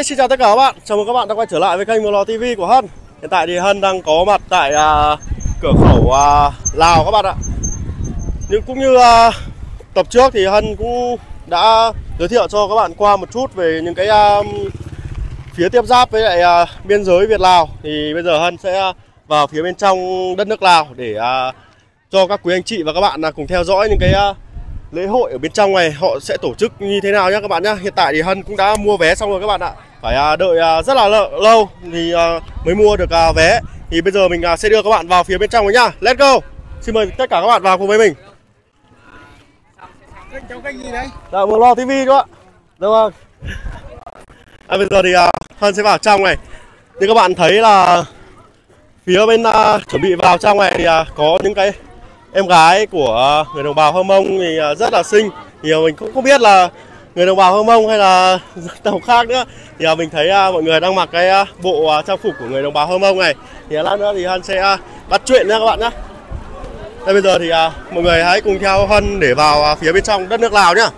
xin chào tất cả các bạn. Chào mừng các bạn đã quay trở lại với kênh Mlò TV của Hân. Hiện tại thì Hân đang có mặt tại cửa khẩu Lào các bạn ạ. Nhưng cũng như tập trước thì Hân cũng đã giới thiệu cho các bạn qua một chút về những cái phía tiếp giáp với lại biên giới Việt Lào. Thì bây giờ Hân sẽ vào phía bên trong đất nước Lào để cho các quý anh chị và các bạn cùng theo dõi những cái lễ hội ở bên trong này họ sẽ tổ chức như thế nào nhé các bạn nhé. Hiện tại thì Hân cũng đã mua vé xong rồi các bạn ạ. Phải đợi rất là lâu thì mới mua được vé. Thì bây giờ mình sẽ đưa các bạn vào phía bên trong rồi nhá. Let's go. Xin mời tất cả các bạn vào cùng với mình. Kênh gì đấy? Dạ, Mlò TV đó ạ. Đúng không? Bây giờ thì Hân sẽ vào trong này. Thì các bạn thấy là phía bên chuẩn bị vào trong này thì có những cái em gái của người đồng bào Hơ Mông thì rất là xinh. Thì mình cũng không biết là người đồng bào Hơ Mông hay là dân tộc khác nữa. Thì mình thấy mọi người đang mặc cái bộ trang phục của người đồng bào Hơ Mông này. Thì lát nữa thì Hân sẽ bắt chuyện nha các bạn nhé. Đây bây giờ thì mọi người hãy cùng theo Hân để vào phía bên trong đất nước Lào nhá.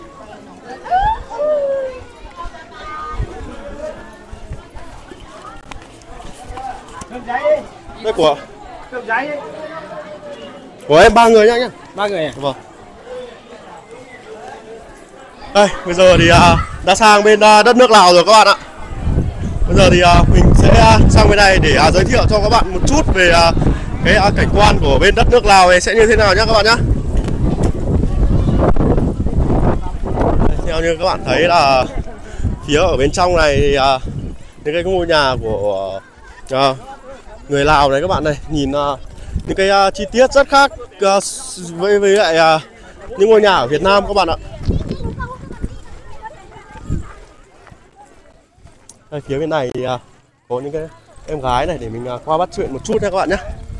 Đây của em 3 người nhá. 3 người à? Vâng. Đây bây giờ thì đã sang bên đất nước Lào rồi các bạn ạ. Bây giờ thì mình sẽ sang bên này để giới thiệu cho các bạn một chút về cái cảnh quan của bên đất nước Lào này sẽ như thế nào nhé các bạn nhé. Theo như các bạn thấy là phía ở bên trong này thì những cái ngôi nhà của người Lào này các bạn này, nhìn những cái chi tiết rất khác với lại những ngôi nhà ở Việt Nam các bạn ạ. Đây, phía bên này thì có những cái em gái này để mình qua bắt chuyện một chút nha các bạn nhé.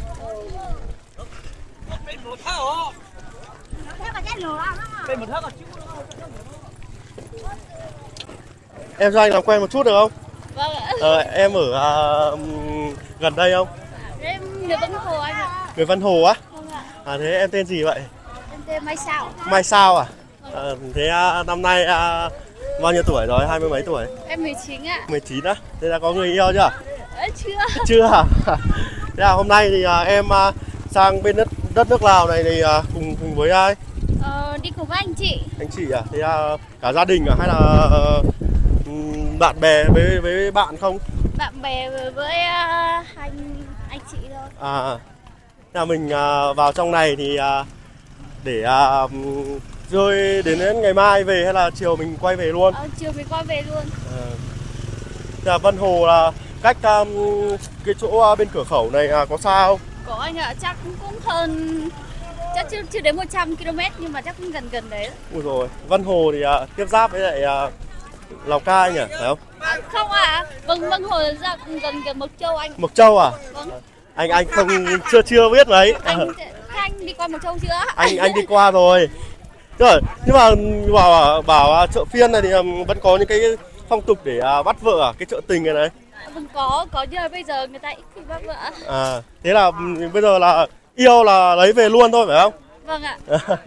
Em cho anh làm quen một chút được không? Vâng ạ. Em ở gần đây không? Em người Vân Hồ anh ạ. Người Vân Hồ á? Vâng ạ. Thế em tên gì vậy? Em tên Mai Sao. Mai Sao à? Thế năm nay bao nhiêu tuổi rồi? 20 mấy tuổi? Em 19 ạ. 19 á? Thế là có người yêu chưa? Chưa. Chưa à? Thế là hôm nay thì em sang bên đất nước Lào này thì cùng với ai? Đi cùng với anh chị. Anh chị à? Thế cả gia đình à? Hay là bạn bè với bạn không? Bạn bè với anh chị thôi. Thế là mình vào trong này thì để rồi đến ngày mai về hay là chiều mình quay về luôn? Chiều mình quay về luôn. Thế là Vân Hồ là cách cái chỗ bên cửa khẩu này có xa không? Có anh ạ, chắc cũng hơn, chắc chưa đến 100 km nhưng mà chắc cũng gần đấy. Ui rồi, Vân Hồ thì tiếp giáp với lại Lào Cai nhỉ, phải không? Không ạ, Vân Hồ ra gần Mộc Châu anh. Mộc Châu à? Vâng. Anh không chưa biết mấy. Anh đi qua Mộc Châu chưa? Anh đi qua rồi. Rồi, nhưng mà bảo chợ phiên này thì vẫn có những cái phong tục để bắt vợ à, cái chợ tình này. Vâng có nhưng mà bây giờ người ta ít khi bắt vợ. Thế là bây giờ là yêu là lấy về luôn thôi phải không? Vâng ạ.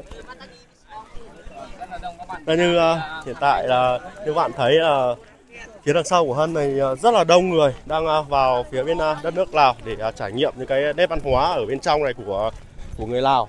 Đây như hiện tại là như bạn thấy là phía đằng sau của Hân này rất là đông người đang vào phía bên đất nước Lào để trải nghiệm những cái nét văn hóa ở bên trong này của người Lào.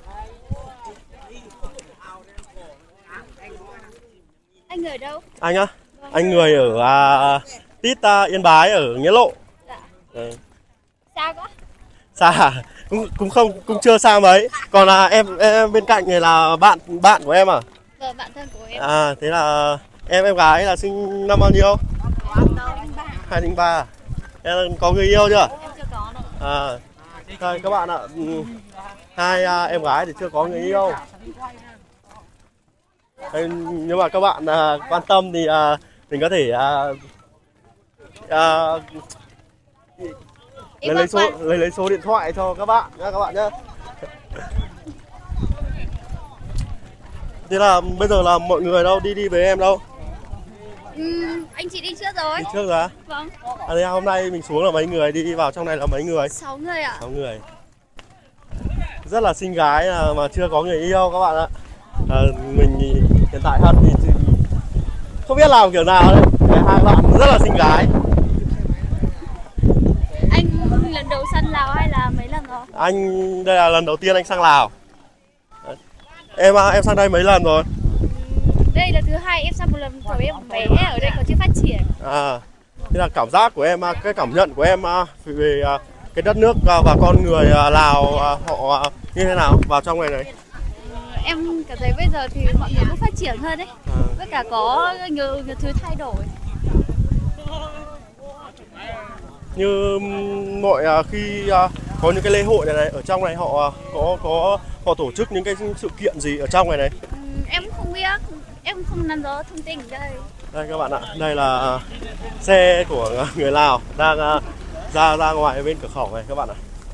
Anh người ở đâu? Anh á? Vâng. Anh người ở tít Yên Bái ở Nghĩa Lộ. Dạ. Xa quá? Xa à? Cũng chưa xa mấy. Còn là em bên cạnh này là bạn của em à? Vâng, bạn thân của em. Thế là em gái là sinh năm bao nhiêu? 2003. 2003. Em có người yêu chưa? Em chưa có đâu. Đây các bạn ạ, hai em gái thì chưa có người yêu. Nhưng mà các bạn quan tâm thì mình có thể lấy số điện thoại cho các bạn nhé các bạn nhé. Thế là bây giờ là mọi người đâu đi với em đâu? Anh chị đi trước rồi. Đi trước rồi á? Vâng. Thế hôm nay mình xuống là mấy người, đi vào trong này là mấy người? 6 người ạ. 6 người. Rất là xinh gái mà chưa có người yêu các bạn ạ. Mình hiện tại Hân thì không biết làm kiểu nào đấy. hai bạn rất là xinh gái. Anh lần đầu sang Lào hay là mấy lần rồi? Anh đây là lần đầu tiên anh sang Lào. Đấy. Em sang đây mấy lần rồi? Đây là thứ hai em sang một lần, tuổi em bé ở đây còn chưa phát triển. Thế là cảm giác của em, cái cảm nhận của em về cái đất nước và con người Lào họ như thế nào vào trong này này? Em cảm thấy bây giờ thì mọi người cũng phát triển hơn đấy. Tất cả có nhiều thứ thay đổi. Như mọi khi có những cái lễ hội này ở trong này họ họ tổ chức những cái sự kiện gì ở trong này này? Em không biết, em không nắm rõ thông tin ở đây. Đây các bạn ạ, đây là xe của người Lào đang ra ngoài bên cửa khẩu này các bạn ạ.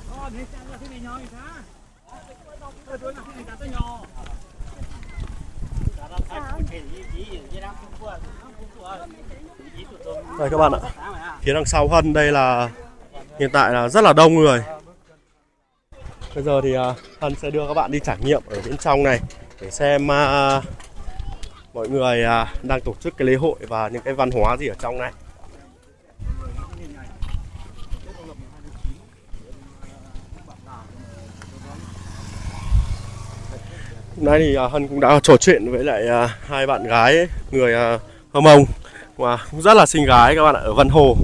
Đây các bạn ạ, phía đằng sau Hân đây là hiện tại là rất là đông người. Bây giờ thì Hân sẽ đưa các bạn đi trải nghiệm ở bên trong này để xem mọi người đang tổ chức cái lễ hội và những cái văn hóa gì ở trong này. Hôm nay thì Hân cũng đã trò chuyện với lại hai bạn gái người Hơ Mông và cũng rất là xinh gái các bạn ạ, ở Vân Hồ.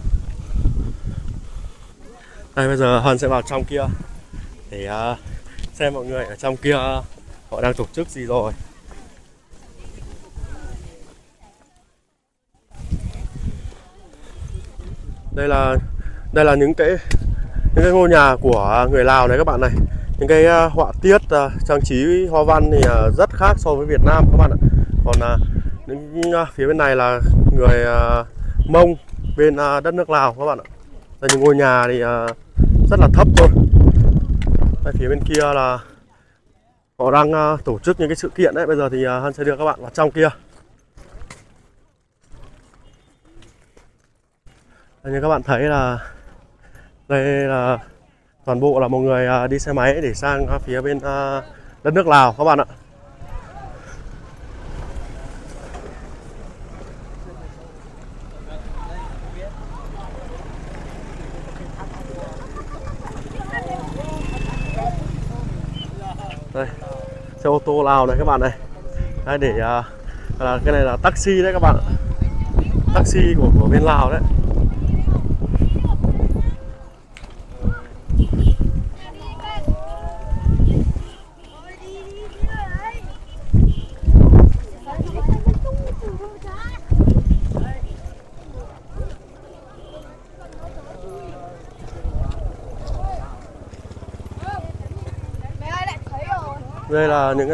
Đây bây giờ Hân sẽ vào trong kia để xem mọi người ở trong kia họ đang tổ chức gì rồi. Đây là những cái ngôi nhà của người Lào này các bạn này. Những cái họa tiết trang trí hoa văn thì rất khác so với Việt Nam các bạn ạ. Còn những phía bên này là người Mông bên đất nước Lào các bạn ạ. Đây, những ngôi nhà thì rất là thấp thôi. Đây, phía bên kia là họ đang tổ chức những cái sự kiện đấy. Bây giờ thì Hân sẽ đưa các bạn vào trong kia. Đây, như các bạn thấy là đây là toàn bộ là một người đi xe máy để sang phía bên đất nước Lào các bạn ạ. Đây, xe ô tô Lào này các bạn này. Đây, để là cái này là taxi đấy các bạn ạ. Taxi của bên Lào đấy. Đây là những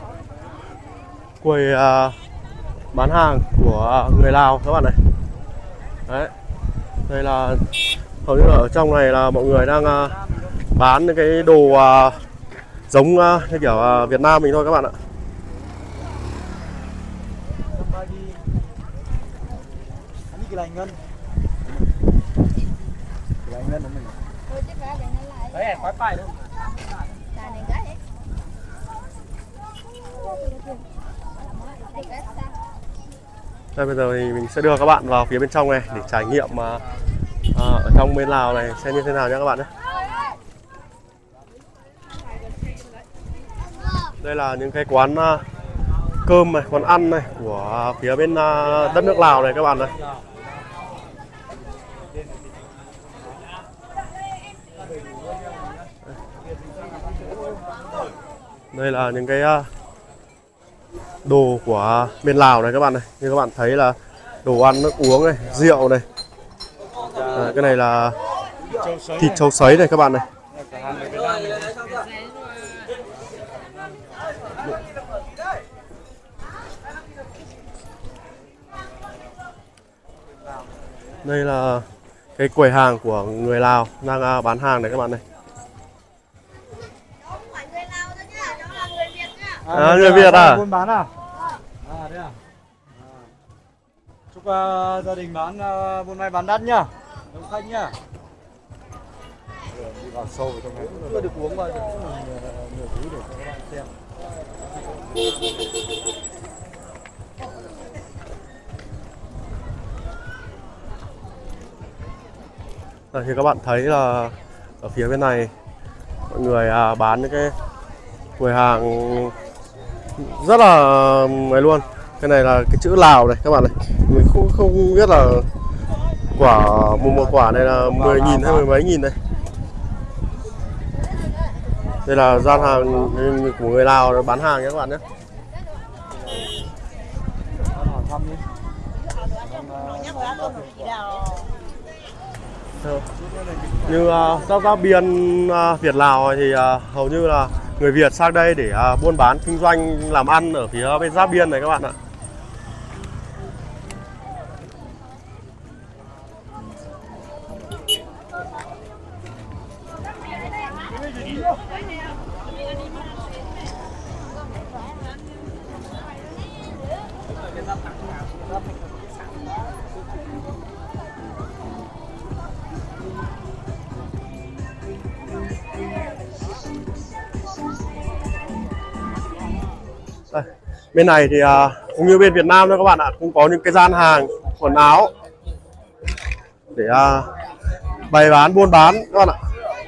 quầy bán hàng của người Lào các bạn này. Đấy. Đây là hầu như là ở trong này là mọi người đang bán những cái đồ giống như kiểu Việt Nam mình thôi các bạn ạ. Đây, bây giờ thì mình sẽ đưa các bạn vào phía bên trong này để trải nghiệm ở trong bên Lào này xem như thế nào nhé các bạn nhé. Đây là những cái quán cơm này, quán ăn này của phía bên đất nước Lào này các bạn này. Đây là những cái đồ của bên Lào này các bạn này. Như các bạn thấy là đồ ăn, nước uống này, rượu này. Cái này là thịt trâu sấy này các bạn này. Đây là cái quầy hàng của người Lào đang bán hàng này các bạn này. Người Việt à? Buôn bán à? Thế à? Chúc gia đình bán buôn may bán đắt nhá. Đông khách nhá. Đi vào sâu vào trong này. Chưa được uống bao giờ. Nhiều thứ để cho các bạn xem. Đây, thì các bạn thấy là ở phía bên này mọi người bán những cái quầy hàng rất là ấy luôn. Cái này là cái chữ Lào này các bạn này, mình không biết là một quả này là 10.000 hay mười mấy nghìn đây. Đây là gian hàng của người Lào bán hàng nhé các bạn nhé. Như giáp biên Việt Lào thì hầu như là người Việt sang đây để buôn bán kinh doanh làm ăn ở phía bên giáp biên này các bạn ạ. Đây, bên này thì cũng như bên Việt Nam thôi các bạn ạ, cũng có những cái gian hàng quần áo để bày bán buôn bán các bạn ạ.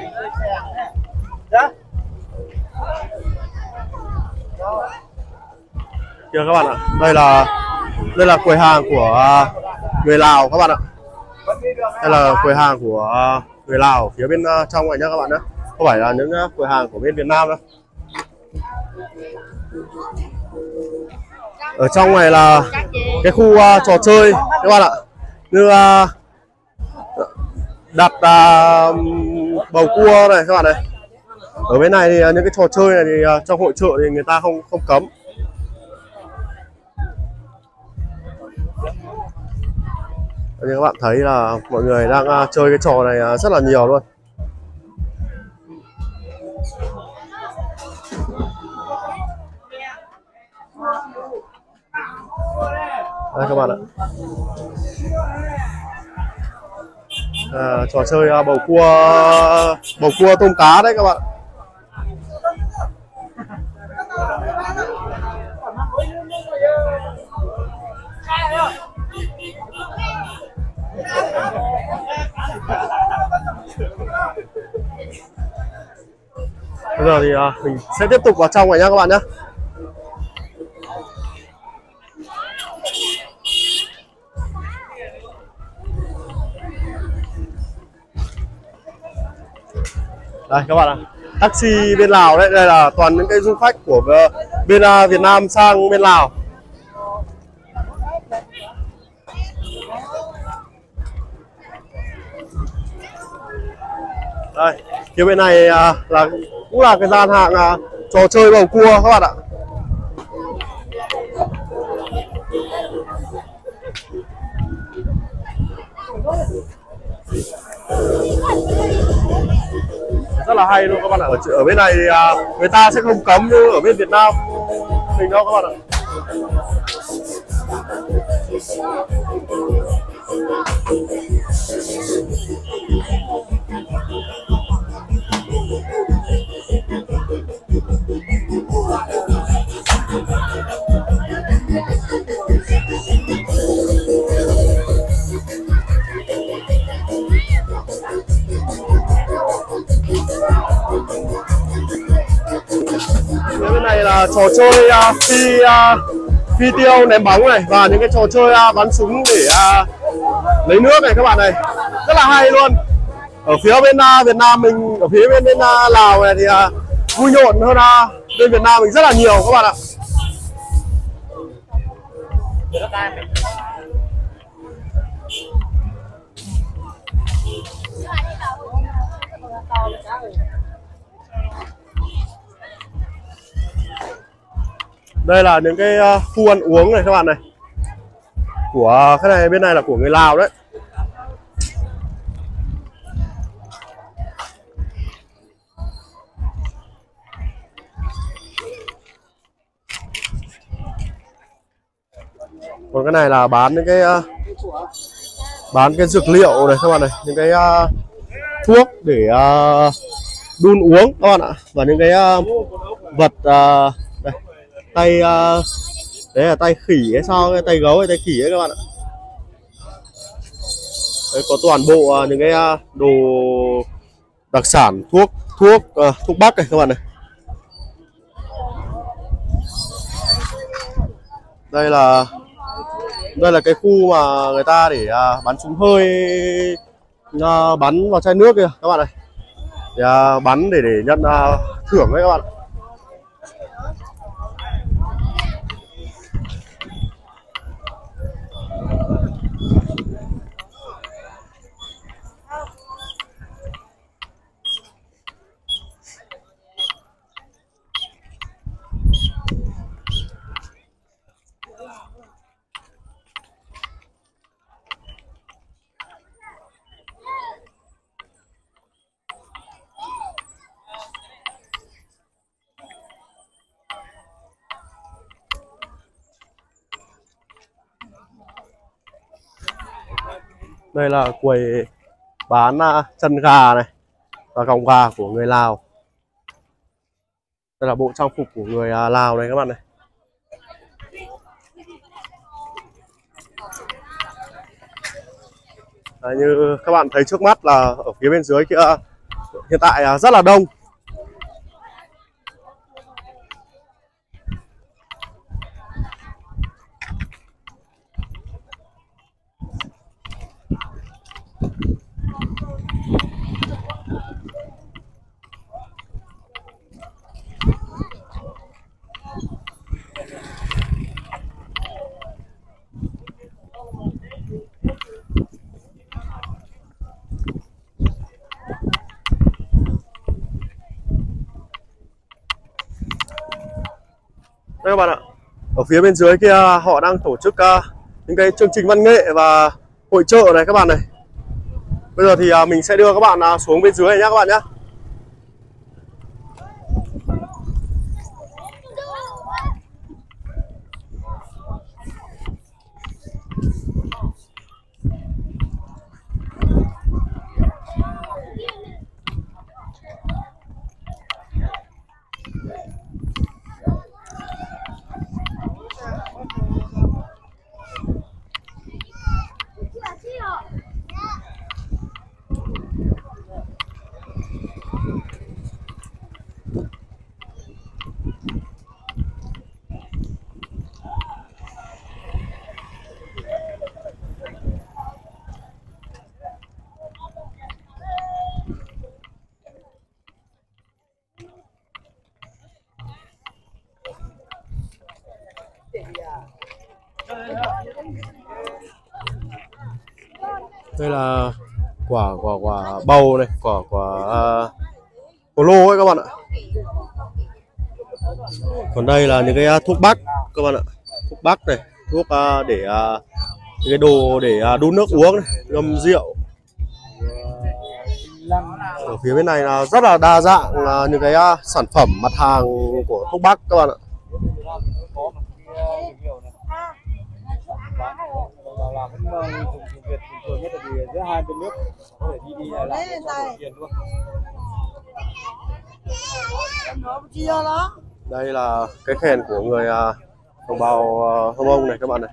Kìa các bạn ạ, đây là quầy hàng của người Lào các bạn ạ. Đây là quầy hàng của người Lào ở phía bên trong này nhá các bạn nhé, không phải là những quầy hàng của bên Việt Nam đâu. Ở trong này là cái khu trò chơi các bạn ạ, như đặt bầu cua này các bạn này. Ở bên này thì những cái trò chơi này thì trong hội chợ thì người ta không cấm. Như các bạn thấy là mọi người đang chơi cái trò này rất là nhiều luôn. Đây các bạn ạ, trò chơi bầu cua tôm cá đấy các bạn. Bây giờ thì mình sẽ tiếp tục vào trong này nhá các bạn nhé. Đây các bạn ạ, taxi bên Lào đấy, đây là toàn những cái du khách của bên Việt Nam sang bên Lào. Đây, phía bên này là cũng là cái gian hàng trò chơi bầu cua các bạn ạ. Rất là hay luôn các bạn ạ. Ở bên này thì người ta sẽ không cấm như ở bên Việt Nam mình đâu các bạn ạ. Bên này là trò chơi phi tiêu ném bóng này và những cái trò chơi bắn súng để lấy nước này các bạn này, rất là hay luôn. Ở phía bên Việt Nam mình, ở phía bên Lào này thì vui nhộn hơn bên Việt Nam mình rất là nhiều các bạn ạ. Đây là những cái khu ăn uống này các bạn này, của cái này bên này là của người Lào đấy. Còn cái này là bán những cái dược liệu này các bạn này, những cái thuốc để đun uống các bạn ạ, và những cái vật đây, tay đấy là tay khỉ hay sao, cái tay gấu hay tay khỉ ấy các bạn ạ. Đấy, có toàn bộ những cái đồ đặc sản, thuốc bắc này các bạn này. Đây là cái khu mà người ta để bắn súng hơi, bắn vào chai nước kìa các bạn này. Để, bắn để nhận thưởng đấy các bạn. Đây là quầy bán chân gà này và còng gà của người Lào. Đây là bộ trang phục của người Lào này các bạn này. Đấy, như các bạn thấy trước mắt là ở phía bên dưới kia hiện tại rất là đông. Đây các bạn ạ, ở phía bên dưới kia họ đang tổ chức những cái chương trình văn nghệ và hội chợ này các bạn này. Bây giờ thì mình sẽ đưa các bạn xuống bên dưới này nhé các bạn nhé. Đây là quả bầu này, quả hồ lô ấy các bạn ạ. Còn đây là những cái thuốc bắc các bạn ạ, thuốc bắc này, thuốc để những cái đồ để đun nước uống này, ngâm rượu. Ở phía bên này là rất là đa dạng là những cái sản phẩm mặt hàng của thuốc bắc các bạn ạ. Là vẫn dùng tiếng Việt bình thường nhất là vì giữa hai bên nước có thể đi lại lại tiền luôn. Đây là cái khen của người đồng bào Hơ Mông này các bạn này.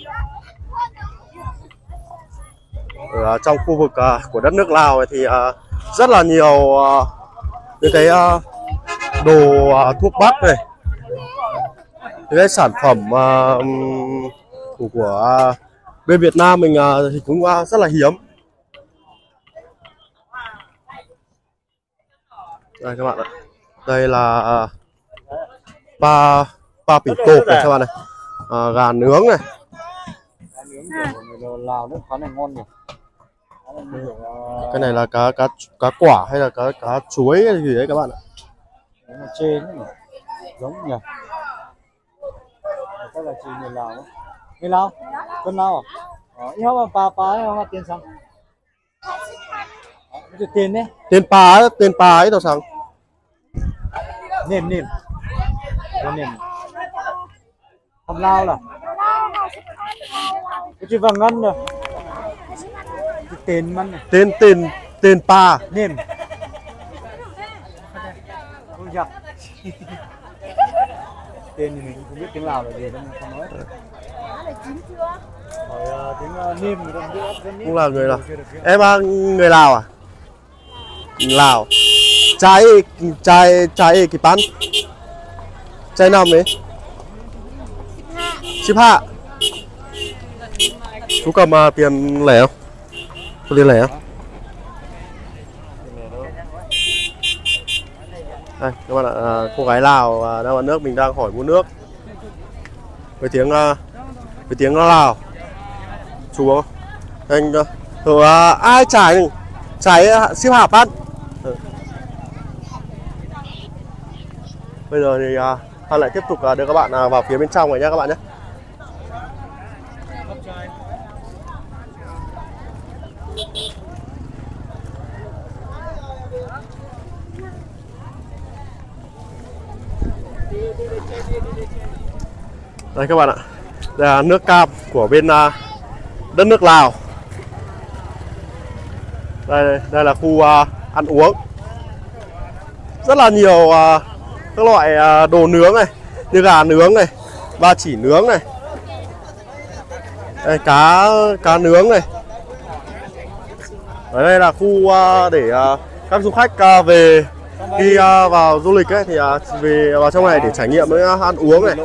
Ở trong khu vực của đất nước Lào này thì rất là nhiều những cái đồ thuốc bắc này, những cái sản phẩm của bên Việt Nam mình thì cũng rất là hiếm. Đây các bạn ạ, đây là pa pỉ tộp này các bạn này, gà nướng này. Gà nướng của người Lào nước khá là ngon nhỉ. Cái này là cá quả hay là cá chuối hay gì đấy các bạn ạ. Đấy là trên giống nhỉ. Chắc là chỉ người Lào. Người Lào? Con Lào à? Yêu mà pa hay tiền sang? Tiền đấy. Tiền pa ấy tao sang. Nêm. Không Lào là. Cái chữ vàng ngân rồi. Tiền mắn này. Tiền pa. Nêm. Không giặc. Tên thì mình không biết tiếng Lào là gì nên không nói. là chín chưa? Hỏi tiếng Niêm người ta biết. Cũng là người Lào. Em người Lào à? Lào. Chai cái bán. Chai năm ấy. 15. Chú cầm tiền lẻ không? Có tiền lẻ không? Đây các bạn ạ, cô gái Lào đang ở nước, mình đang hỏi mua nước với tiếng Lào. Chú không? Anh ai trải ship hộp ăn. Bây giờ thì Hân lại tiếp tục đưa các bạn vào phía bên trong này nhé các bạn nhé. Đây các bạn ạ, đây là nước cam của bên đất nước Lào. Đây là khu ăn uống, rất là nhiều các loại đồ nướng này, như gà nướng này, ba chỉ nướng này, đây, cá nướng này. Ở đây là khu để các du khách về khi vào du lịch ấy, thì về vào trong này để trải nghiệm với ăn uống này.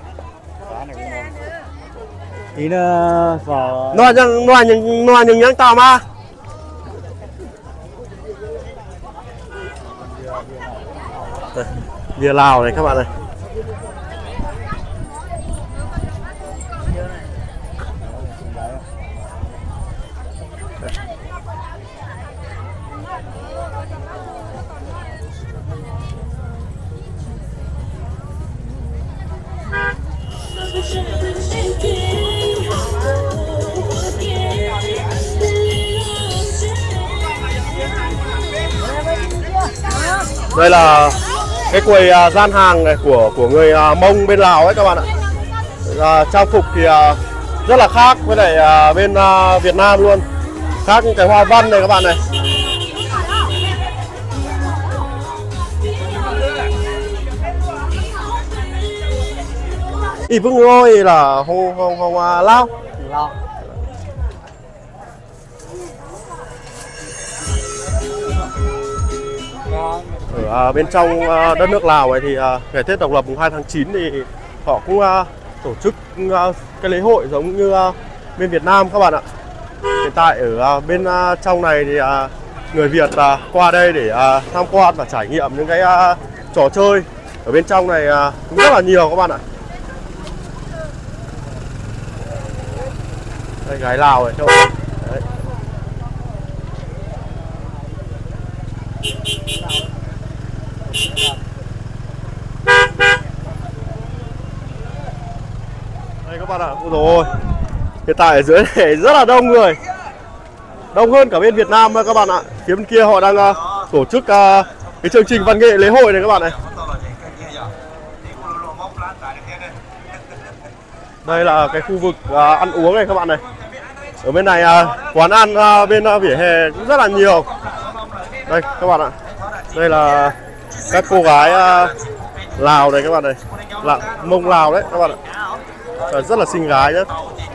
Tí nữa vào Noa những nhắn tao mà. Đây, bia Lào này các bạn này. Đây là cái quầy gian hàng này của người Mông bên Lào ấy các bạn ạ. Trang phục thì rất là khác với lại bên Việt Nam luôn. Khác những cái hoa văn này các bạn này. Ý vững ngôi là không lao. Ở bên trong đất nước Lào này thì ngày Tết độc lập mùng 2 tháng 9 thì họ cũng tổ chức cái lễ hội giống như bên Việt Nam các bạn ạ. Hiện tại ở bên trong này thì người Việt qua đây để tham quan và trải nghiệm những cái trò chơi ở bên trong này cũng rất là nhiều các bạn ạ. Đây gái Lào này các bạn. Đấy. Đây các bạn ạ, ôi dồi ôi, hiện tại ở dưới này rất là đông người, đông hơn cả bên Việt Nam các bạn ạ. Phía bên kia họ đang tổ chức cái chương trình văn nghệ lễ hội này các bạn này. Đây là cái khu vực ăn uống này các bạn này. Ở bên này quán ăn bên vỉa hè cũng rất là nhiều. Đây các bạn ạ, đây là các cô gái Lào này các bạn này, là Mông Lào đấy các bạn ạ. Rất là xinh gái nhé.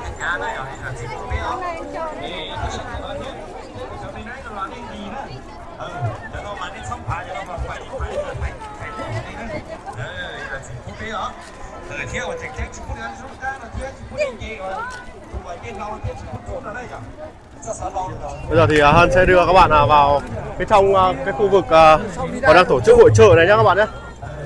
Bây giờ thì Hân sẽ đưa các bạn vào cái trong cái khu vực họ đang tổ chức hội chợ này nhé các bạn nhé.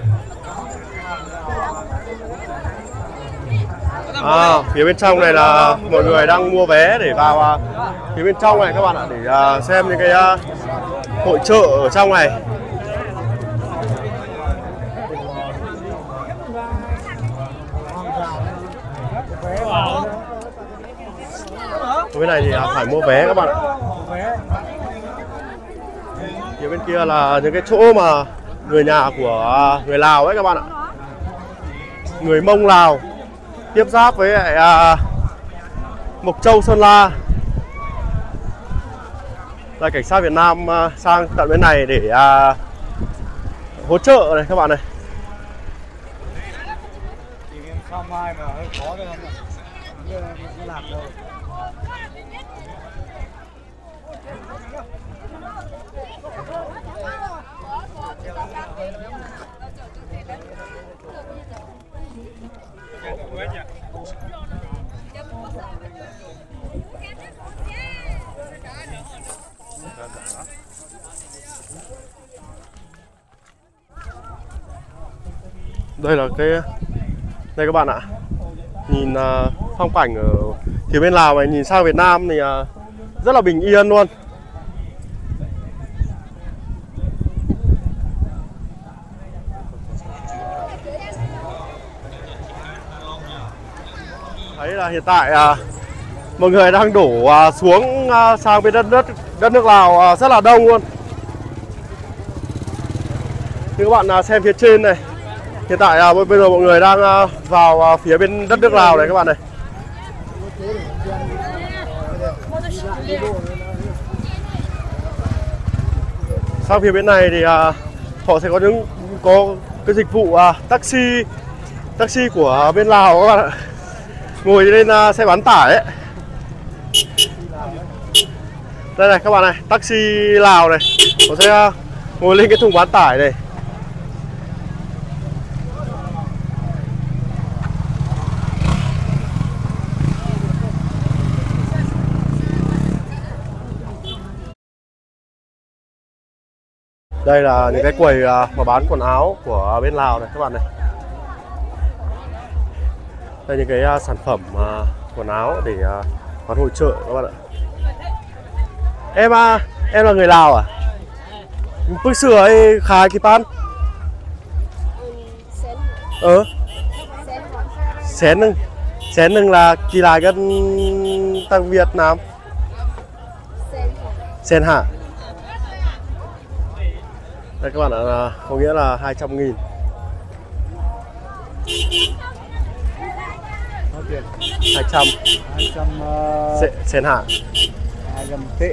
Phía bên trong này là mọi người đang mua vé để vào phía bên trong này các bạn ạ, để xem những cái hội chợ ở trong này. Ở bên này thì phải mua vé các bạn ạ. Phía bên kia là những cái chỗ mà người nhà của người Lào ấy các bạn ạ, người Mông Lào tiếp giáp với lại Mộc Châu, Sơn La. Là cảnh sát Việt Nam sang tận bên này để hỗ trợ này các bạn này. lạc đâu. Đây là đây các bạn ạ. Nhìn phong cảnh ở phía bên Lào này nhìn sang Việt Nam thì rất là bình yên luôn. Thấy là hiện tại mọi người đang đổ xuống sang bên đất nước Lào rất là đông luôn. Như các bạn xem phía trên này, hiện tại bây giờ mọi người đang vào phía bên đất nước Lào này các bạn này. Sang phía bên này thì họ sẽ có cái dịch vụ taxi của bên Lào các bạn ạ. Ngồi lên xe bán tải ấy. Đây này các bạn này, taxi Lào này, họ sẽ ngồi lên cái thùng bán tải này. Đây là những cái quầy mà bán quần áo của bên Lào này các bạn này. Đây những cái sản phẩm quần áo để bán hội chợ các bạn ạ. Em là người Lào à? Bước sửa ấy khai kịp ăn. Xén nưng là kỳ lại gần tăng Việt Nam. Sen hả? Đây các bạn ạ, có nghĩa là 200.000. Bao tiền? 200. 200 Sen hạ. 200 tệ.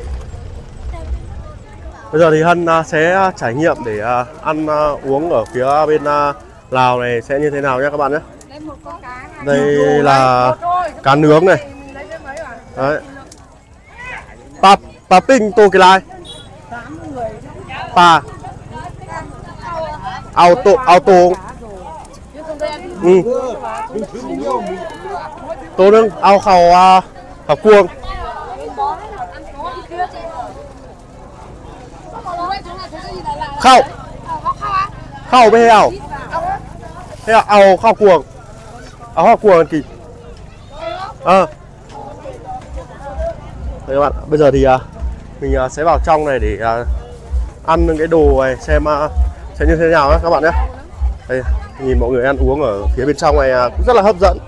Bây giờ thì Hân sẽ trải nghiệm để ăn uống ở phía bên Lào này sẽ như thế nào nhé các bạn nhé. Đây là cá nướng này. Đấy. Pa ping tô cái lai. Pa. Auto. Tô nưng, ao khẩu cuông. Khẩu bê heo. Heo ao khao cuồng. Áo khao cuồng kì. Đây các bạn, bây giờ thì mình sẽ vào trong này để ăn những cái đồ này xem sẽ như thế nào nhé các bạn nhé. Đây, nhìn mọi người ăn uống ở phía bên trong này cũng rất là hấp dẫn.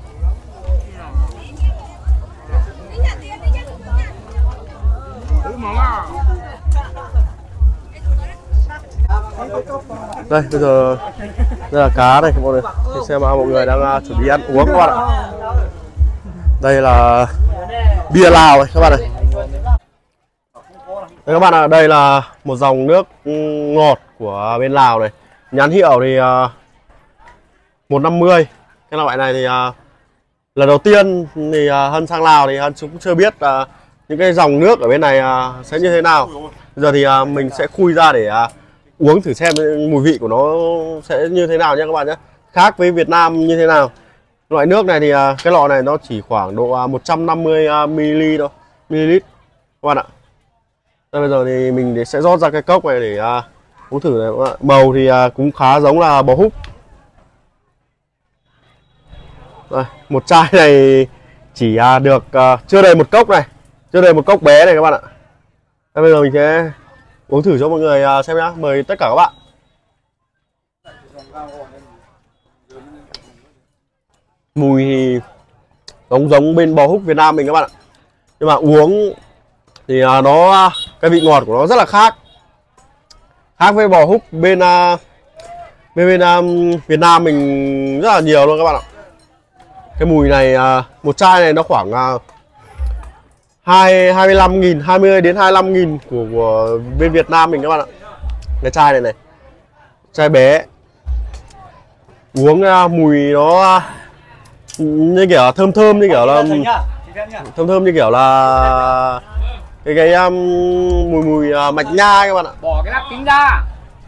Đây, bây giờ đây là cá này mọi người. Để xem mọi người đang chuẩn bị ăn uống các bạn ạ. Đây là bia Lào này các bạn này. Đây các bạn ạ, đây là một dòng nước ngọt của bên Lào này. Nhãn hiệu thì 150. Cái loại này thì lần đầu tiên thì Hân sang Lào thì Hân cũng chưa biết những cái dòng nước ở bên này sẽ như thế nào. Bây giờ thì mình sẽ khui ra để uống thử xem mùi vị của nó sẽ như thế nào nhé các bạn nhé. Khác với Việt Nam như thế nào. Loại nước này thì cái lọ này nó chỉ khoảng độ 150 ml thôi, ml các bạn ạ. Đây, bây giờ thì mình sẽ rót ra cái cốc này để uống thử này các bạn. Màu thì cũng khá giống là bò húc. Đây, một chai này chỉ được chưa đầy một cốc này, chưa đầy một cốc bé này các bạn ạ. Đây, bây giờ mình sẽ uống thử cho mọi người xem nhá. Mời tất cả các bạn. Mùi thì giống bên bò húc Việt Nam mình các bạn ạ. Nhưng mà uống thì nó cái vị ngọt của nó rất là khác với bò húc bên Việt Nam mình rất là nhiều luôn các bạn ạ. Cái mùi này một chai này nó khoảng 25.000, 20 đến 25.000 của bên Việt Nam mình các bạn ạ. Cái chai này chai bé, uống mùi nó như kiểu thơm thơm, như kiểu là thơm thơm, như kiểu là cái mùi mùi mạch nha các bạn ạ. Bỏ cái nắp kính ra.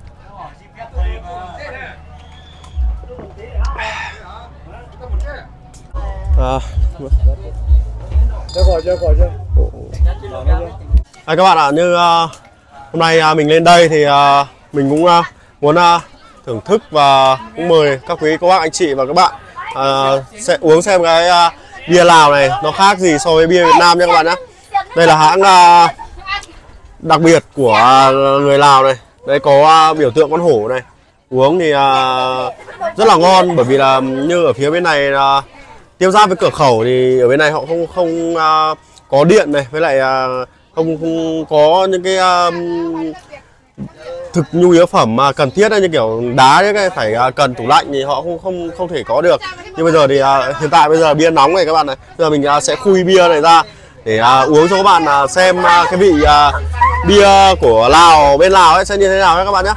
Các bạn ạ, như hôm nay mình lên đây thì mình cũng muốn thưởng thức và cũng mời các quý cô bác anh chị và các bạn sẽ uống xem cái bia Lào này nó khác gì so với bia Việt Nam nha các bạn nhé. Đây là hãng đặc biệt của người Lào này. Đây có biểu tượng con hổ này. Uống thì rất là ngon, bởi vì là như ở phía bên này tiếp giáp với cửa khẩu thì ở bên này họ không có điện này, với lại không có những cái thực nhu yếu phẩm mà cần thiết như kiểu đá những cái phải cần tủ lạnh thì họ không thể có được. Nhưng bây giờ thì hiện tại bây giờ bia nóng này các bạn này, bây giờ mình sẽ khui bia này ra để uống cho các bạn xem cái vị bia của Lào, bên Lào ấy sẽ như thế nào nhé các bạn nhé.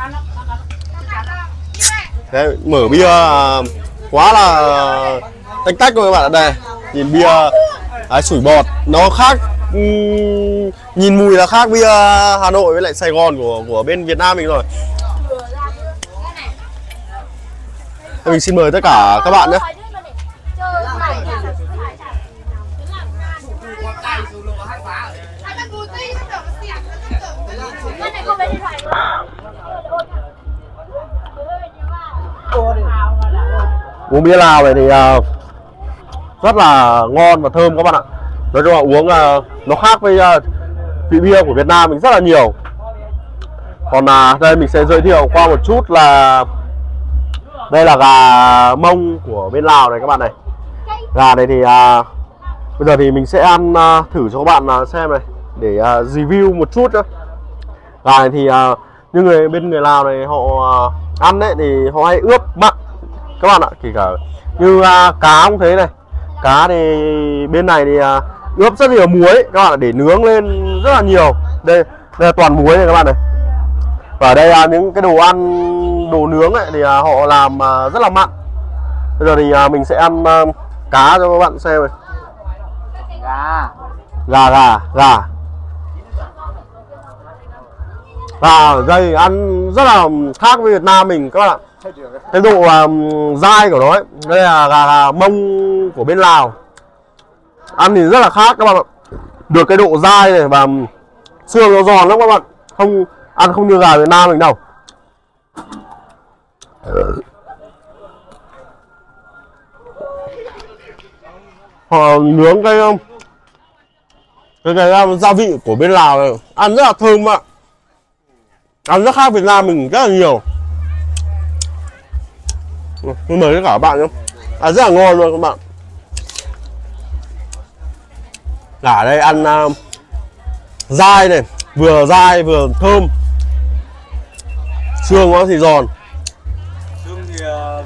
Đấy, mở bia quá là tách tách rồi các bạn ạ. Đây nhìn bia sủi bọt nó khác, nhìn mùi là khác bia Hà Nội với lại Sài Gòn của bên Việt Nam mình rồi. Mình xin mời tất cả các bạn nhé. Uống bia Lào này thì rất là ngon và thơm các bạn ạ. Nói chung là uống nó khác với vị bia của Việt Nam mình rất là nhiều. Còn đây mình sẽ giới thiệu qua một chút là đây là gà mông của bên Lào này các bạn này. Gà này thì bây giờ thì mình sẽ ăn thử cho các bạn xem này, để review một chút nữa. Gà này thì như bên người Lào này họ ăn đấy thì họ hay ướp mặn các bạn ạ, kể cả như cá cũng thế này. Cá thì bên này thì ướp rất nhiều muối các bạn ạ, để nướng lên rất là nhiều. Đây là toàn muối này các bạn này. Và ở đây những cái đồ ăn, đồ nướng ấy thì họ làm rất là mặn. Bây giờ thì mình sẽ ăn cá cho các bạn xem này. Gà ở đây ăn rất là khác với Việt Nam mình các bạn ạ. Cái độ dai của nó ấy. Đây là gà mông của bên Lào, ăn thì rất là khác các bạn ạ. Được cái độ dai này và xương nó giòn lắm các bạn, không ăn không như gà Việt Nam mình đâu. Họ nướng cái gia vị của bên Lào này ăn rất là thơm ạ, ăn rất khác Việt Nam mình rất là nhiều. Tôi mời tất cả các bạn nhé, rất là ngon luôn các bạn. Ở đây ăn dai này, vừa dai vừa thơm, xương nó thì giòn. Xương thì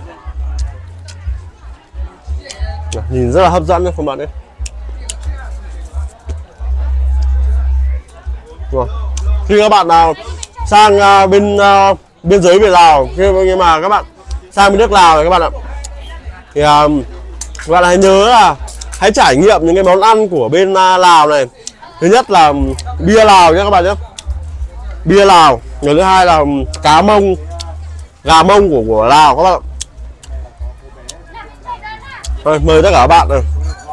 nhìn rất là hấp dẫn đấy các bạn đấy. Khi các bạn nào sang bên biên giới về Lào, nhưng mà các bạn sang bên nước Lào này các bạn ạ, thì các bạn hãy nhớ là hãy trải nghiệm những cái món ăn của bên Lào này. Thứ nhất là bia Lào nhé các bạn nhé, bia Lào. Người thứ hai là cá mông, gà mông của Lào các bạn ạ. Rồi, mời tất cả các bạn này.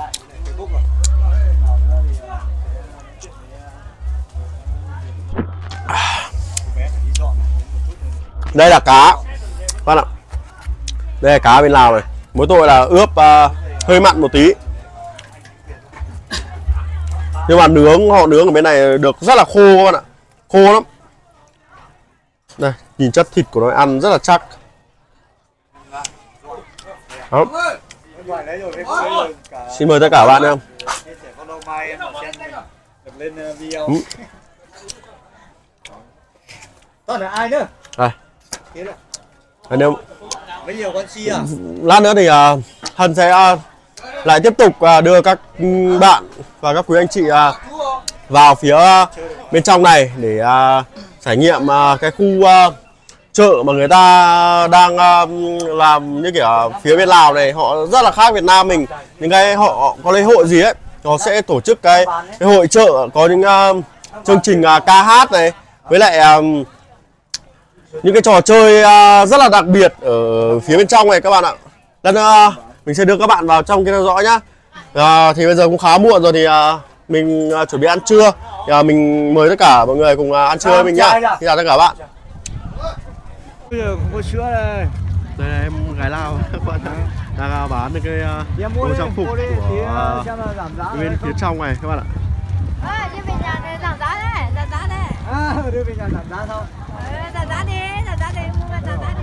Đây là cá các bạn ạ. Đây là cá bên Lào này. Mỗi tội là ướp hơi mặn một tí. Nhưng mà họ nướng ở bên này được rất là khô các bạn ạ. Khô lắm. Đây, nhìn chất thịt của nó ăn rất là chắc. Đó. Xin mời tất cả các bạn em. Toàn là ai nữa? Đây. Anh em. Với nhiều con si à? Lát nữa thì Hân sẽ lại tiếp tục đưa các bạn và các quý anh chị vào phía bên trong này để trải nghiệm cái khu chợ mà người ta đang làm như kiểu phía bên Lào này, họ rất là khác Việt Nam mình. Những cái họ có lễ hội gì ấy, họ sẽ tổ chức cái hội chợ, có những chương trình ca hát này, với lại những cái trò chơi rất là đặc biệt ở phía bên trong này các bạn ạ. Lần mình sẽ đưa các bạn vào trong kia theo dõi nhá. Thì bây giờ cũng khá muộn rồi, thì mình chuẩn bị ăn trưa. Mình mời tất cả mọi người cùng ăn trưa với mình nhá. Xin chào tất cả các bạn. Bây giờ không có sữa đây. Đây là em gái Lào các bạn đang bán được cái đồ trang phục của bên phía trong này các bạn ạ. Đưa về nhà để giảm giá đấy, giảm giá đấy. Đưa về nhà giảm giá thôi. Giảm giá đi, mua về giảm giá đi.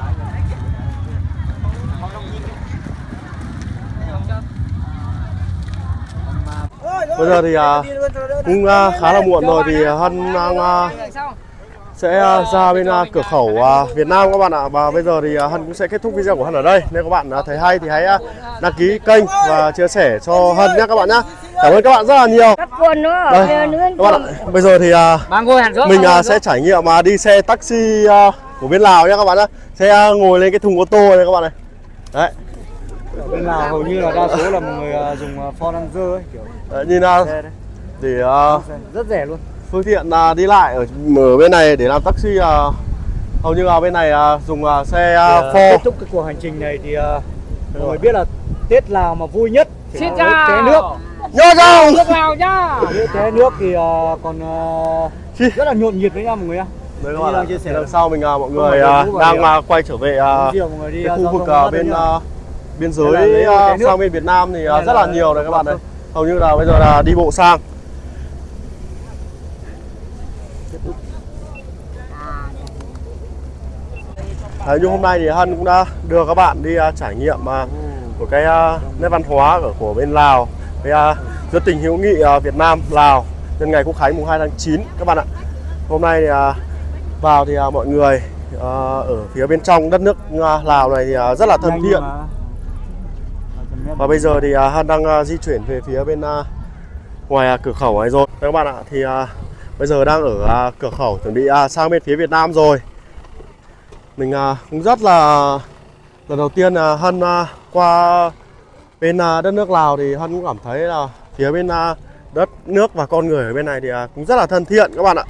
Bây giờ thì cũng khá là muộn rồi, thì Hân đang sẽ ra bên cửa khẩu Việt Nam các bạn ạ. Và bây giờ thì Hân cũng sẽ kết thúc video của Hân ở đây. Nếu các bạn thấy hay thì hãy đăng ký kênh và chia sẻ cho Hân nhé các bạn nhé. Cảm ơn các bạn rất là nhiều. Đây, các bạn ạ. Bây giờ thì mình sẽ trải nghiệm đi xe taxi của bên Lào nhé các bạn nhé. Sẽ ngồi lên cái thùng ô tô này các bạn này. Đấy. Ở bên Lào hầu như là đa số là mọi người dùng Ford Ranger ấy, kiểu đấy, nhìn để rất rẻ luôn. phương tiện đi lại ở bên này để làm taxi, hầu như là bên này dùng xe Ford. Kết thúc cái cuộc hành trình này thì mọi người biết là Tết Lào mà vui nhất thì là té nước. Nhớ không? Nước Lào nhá. Té nước thì còn rất là nhộn nhịp với nhau mọi người nhá. Đấy các bạn ạ, đằng sau mình mọi người đang quay trở về cái khu vực bên biên giới sang bên Việt Nam thì rất là nhiều này các bạn này. Hầu như là bây giờ là đi bộ sang. Đấy, như hôm nay thì Hân cũng đã đưa các bạn đi trải nghiệm của cái nét văn hóa của bên Lào với giữa tình hữu nghị Việt Nam Lào nhân ngày Quốc khánh mùng 2 tháng 9 các bạn ạ. Hôm nay thì vào thì mọi người ở phía bên trong đất nước Lào này thì rất là thân thiện. Và bây giờ thì Hân đang di chuyển về phía bên ngoài cửa khẩu này rồi các bạn ạ. Thì bây giờ đang ở cửa khẩu chuẩn bị sang bên phía Việt Nam rồi. Mình cũng rất là lần đầu tiên Hân qua bên đất nước Lào thì Hân cũng cảm thấy là phía bên đất nước và con người ở bên này thì cũng rất là thân thiện các bạn ạ.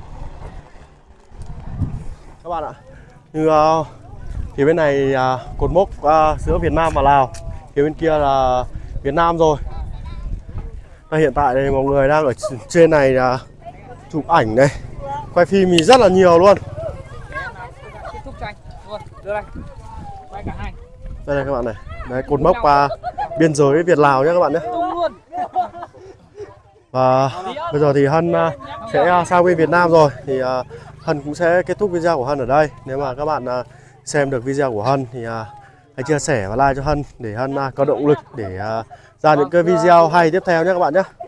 Các bạn ạ, như phía bên này cột mốc giữa Việt Nam và Lào, phía bên kia là Việt Nam rồi. Hiện tại đây mọi người đang ở trên này chụp ảnh này, quay phim thì rất là nhiều luôn. Đây này các bạn này, đấy cột mốc biên giới Việt Lào nhé các bạn nhé. Và bây giờ thì Hân sẽ sang bên Việt Nam rồi, thì Hân cũng sẽ kết thúc video của Hân ở đây. Nếu mà các bạn xem được video của Hân thì hãy chia sẻ và like cho Hân để Hân có động lực để ra những cái video hay tiếp theo nhé các bạn nhé.